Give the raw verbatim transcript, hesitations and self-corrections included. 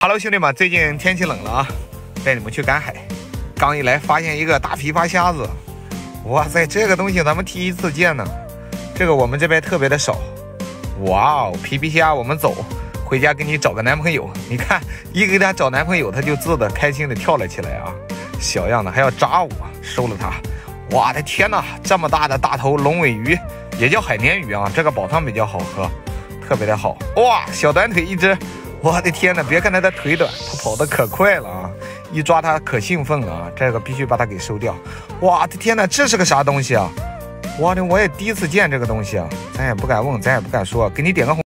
Hello， 兄弟们，最近天气冷了啊，带你们去赶海。刚一来发现一个大琵琶虾子，哇塞，这个东西咱们第一次见呢。这个我们这边特别的少。哇哦，皮皮虾，我们走，回家给你找个男朋友。你看，一给他找男朋友，他就自的开心的跳了起来啊。小样的还要扎我，收了他。我的天哪，这么大的大头龙尾鱼，也叫海鲶鱼啊，这个煲汤比较好喝，特别的好。哇，小短腿一只。我的天哪！别看它的腿短，它跑得可快了啊！一抓它可兴奋了啊！这个必须把它给收掉。哇的天哪，这是个啥东西啊？我的，我也第一次见这个东西啊！咱也不敢问，咱也不敢说，给你点个红。